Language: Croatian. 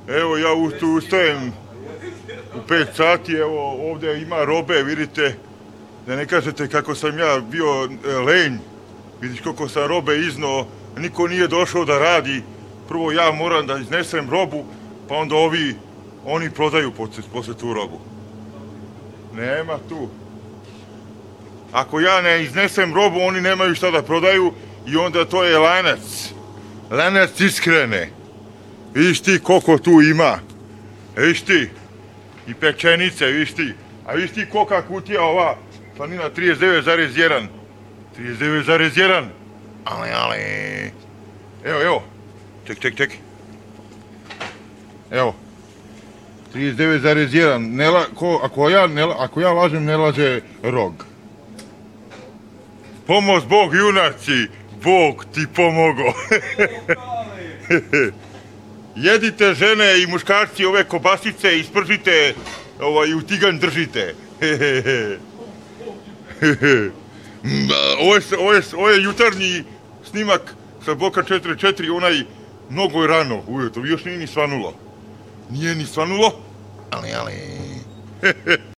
Evo ja ustajem u 5 sati, evo ovdje ima robe, vidite, da ne kažete kako sam ja bio lenj, vidiš koliko sam robe iznao, niko nije došao da radi, prvo ja moram da iznesem robu, pa onda oni prodaju posle tu robu. Nema tu. Ako ja ne iznesem robu, oni nemaju šta da prodaju i onda to je lanac. Lanac iskrene. Vidiš ti koliko tu ima. Vidiš ti. I pečenice, vidiš ti. A vidiš ti kolika kutija ova slanina 39,1. 39,1. Ali. Evo. Ček. Evo. 39,1. Ako ja lažem, ne laže rog. Pomoz Bog, junaci. Bog ti pomogo. Jedite žene i muškarci ove kobasice, ispržite i u tiganj držite. Ovo je jutarnji snimak sa Boka 44, onaj mnogo je rano ujutro, još nije ni svanulo. Nije ni svanulo, ali.